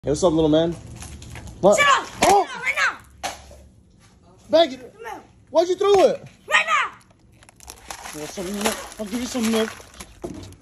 Hey, what's up, little man? What? Shut up! Oh! Right now! Bag it! Come here. Why'd you throw it? Right now! You want some milk? I'll give you some milk.